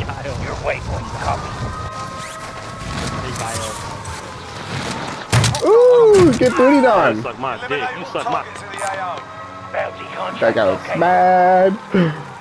Your waypoint copy. Ooh, get booted on. Suck my dick. You suck my. Bounty That contract guy was located. mad.